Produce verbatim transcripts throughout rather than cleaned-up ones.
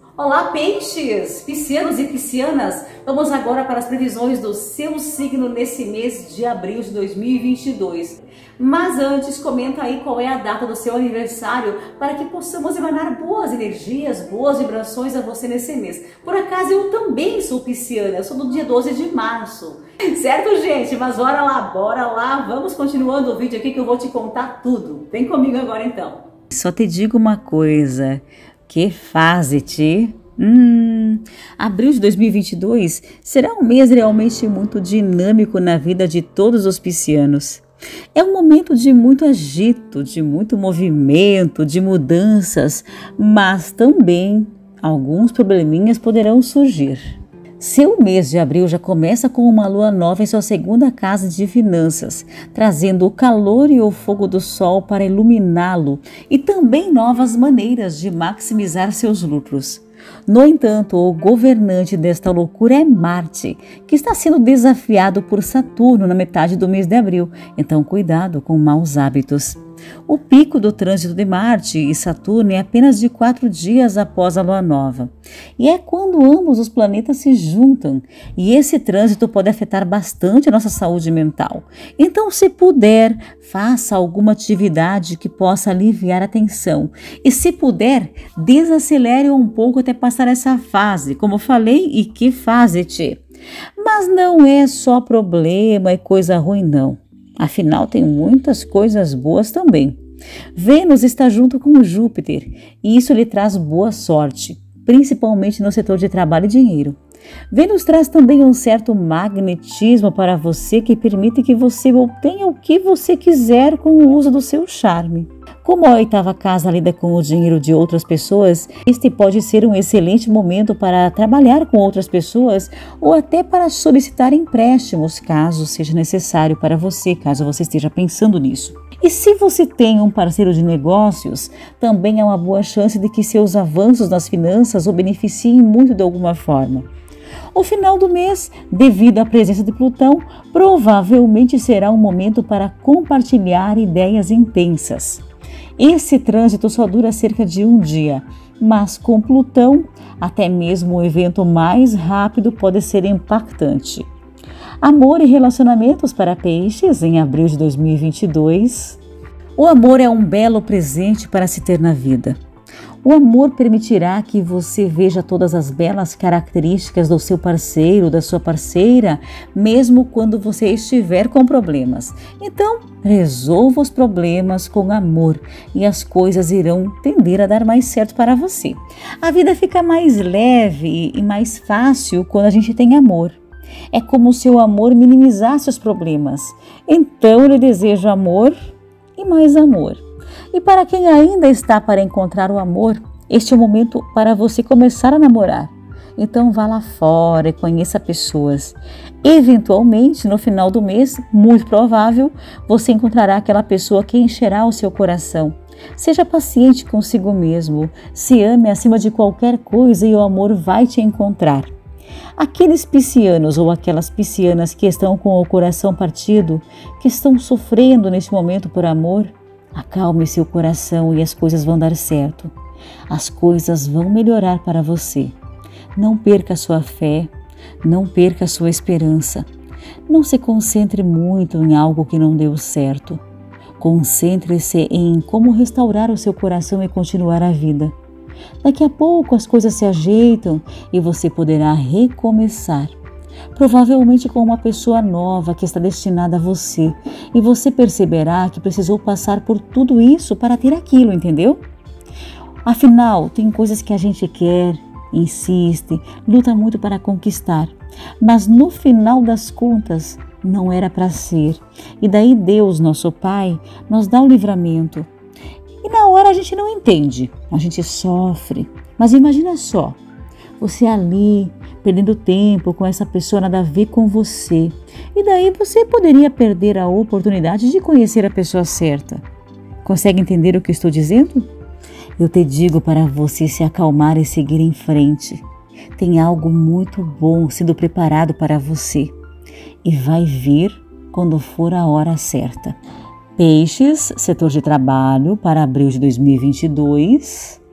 Olá, peixes, piscianos e piscianas! Vamos agora para as previsões do seu signo nesse mês de abril de dois mil e vinte e dois. Mas antes, comenta aí qual é a data do seu aniversário para que possamos emanar boas energias, boas vibrações a você nesse mês. Por acaso, eu também sou pisciana, eu sou do dia doze de março. Certo, gente? Mas bora lá, bora lá, vamos continuando o vídeo aqui que eu vou te contar tudo. Vem comigo agora então. Só te digo uma coisa, que fase-te? Hum, abril de dois mil e vinte e dois será um mês realmente muito dinâmico na vida de todos os piscianos. É um momento de muito agito, de muito movimento, de mudanças, mas também alguns probleminhas poderão surgir. Seu mês de abril já começa com uma lua nova em sua segunda casa de finanças, trazendo o calor e o fogo do sol para iluminá-lo e também novas maneiras de maximizar seus lucros. No entanto, o governante desta loucura é Marte, que está sendo desafiado por Saturno na metade do mês de abril, então cuidado com maus hábitos. O pico do trânsito de Marte e Saturno é apenas de quatro dias após a lua nova. E é quando ambos os planetas se juntam, e esse trânsito pode afetar bastante a nossa saúde mental. Então, se puder, faça alguma atividade que possa aliviar a tensão. E se puder, desacelere um pouco até passar essa fase, como falei, e que fase-te. Mas não é só problema e coisa ruim, não. Afinal, tem muitas coisas boas também. Vênus está junto com Júpiter e isso lhe traz boa sorte, principalmente no setor de trabalho e dinheiro. Vênus traz também um certo magnetismo para você que permite que você obtenha o que você quiser com o uso do seu charme. Como a oitava casa lida com o dinheiro de outras pessoas, este pode ser um excelente momento para trabalhar com outras pessoas ou até para solicitar empréstimos, caso seja necessário para você, caso você esteja pensando nisso. E se você tem um parceiro de negócios, também há uma boa chance de que seus avanços nas finanças o beneficiem muito de alguma forma. O final do mês, devido à presença de Plutão, provavelmente será um momento para compartilhar ideias intensas. Esse trânsito só dura cerca de um dia, mas com Plutão, até mesmo o evento mais rápido pode ser impactante. Amor e relacionamentos para peixes em abril de dois mil e vinte e dois. O amor é um belo presente para se ter na vida. O amor permitirá que você veja todas as belas características do seu parceiro, da sua parceira, mesmo quando você estiver com problemas. Então, resolva os problemas com amor e as coisas irão tender a dar mais certo para você. A vida fica mais leve e mais fácil quando a gente tem amor. É como se o amor minimizasse os problemas. Então, eu lhe desejo amor e mais amor. E para quem ainda está para encontrar o amor, este é o momento para você começar a namorar. Então vá lá fora e conheça pessoas. Eventualmente, no final do mês, muito provável, você encontrará aquela pessoa que encherá o seu coração. Seja paciente consigo mesmo, se ame acima de qualquer coisa e o amor vai te encontrar. Aqueles piscianos ou aquelas piscianas que estão com o coração partido, que estão sofrendo neste momento por amor, acalme seu coração e as coisas vão dar certo. As coisas vão melhorar para você. Não perca sua fé, não perca sua esperança. Não se concentre muito em algo que não deu certo. Concentre-se em como restaurar o seu coração e continuar a vida. Daqui a pouco as coisas se ajeitam e você poderá recomeçar. Provavelmente com uma pessoa nova que está destinada a você, e você perceberá que precisou passar por tudo isso para ter aquilo, entendeu? Afinal, tem coisas que a gente quer, insiste, luta muito para conquistar, mas no final das contas não era para ser. E daí Deus, nosso Pai, nos dá o livramento. E na hora a gente não entende, a gente sofre, mas imagina só, você ali, perdendo tempo com essa pessoa nada a ver com você. E daí você poderia perder a oportunidade de conhecer a pessoa certa. Consegue entender o que eu estou dizendo? Eu te digo para você se acalmar e seguir em frente. Tem algo muito bom sendo preparado para você. E vai vir quando for a hora certa. Peixes, setor de trabalho para abril de dois mil e vinte e dois.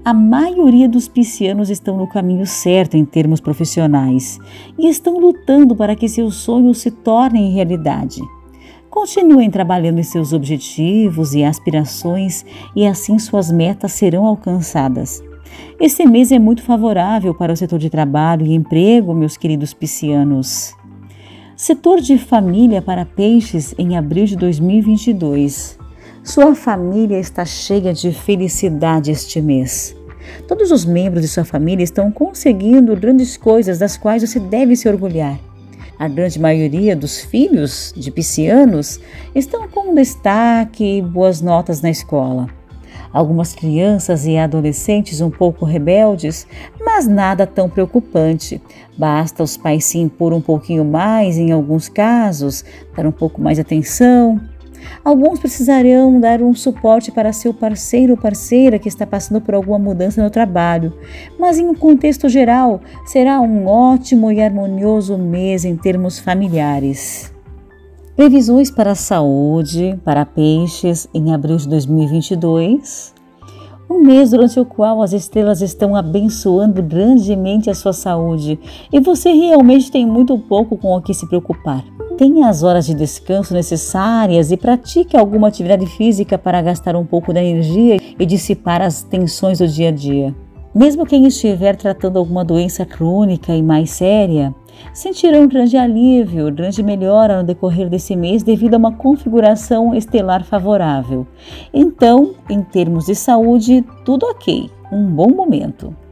A maioria dos piscianos estão no caminho certo em termos profissionais e estão lutando para que seus sonhos se tornem realidade. Continuem trabalhando em seus objetivos e aspirações e assim suas metas serão alcançadas. Esse mês é muito favorável para o setor de trabalho e emprego, meus queridos piscianos. Setor de família para peixes em abril de dois mil e vinte e dois. Sua família está cheia de felicidade este mês. Todos os membros de sua família estão conseguindo grandes coisas das quais você deve se orgulhar. A grande maioria dos filhos de piscianos estão com destaque e boas notas na escola. Algumas crianças e adolescentes um pouco rebeldes, mas nada tão preocupante. Basta os pais se impor um pouquinho mais em alguns casos, dar um pouco mais de atenção. Alguns precisarão dar um suporte para seu parceiro ou parceira que está passando por alguma mudança no trabalho, mas em um contexto geral será um ótimo e harmonioso mês em termos familiares. Previsões para a saúde, para peixes em abril de dois mil e vinte e dois. Um mês durante o qual as estrelas estão abençoando grandemente a sua saúde e você realmente tem muito pouco com o que se preocupar. Tenha as horas de descanso necessárias e pratique alguma atividade física para gastar um pouco da energia e dissipar as tensões do dia a dia. Mesmo quem estiver tratando alguma doença crônica e mais séria, sentirá um grande alívio, grande melhora no decorrer desse mês devido a uma configuração estelar favorável. Então, em termos de saúde, tudo ok, um bom momento.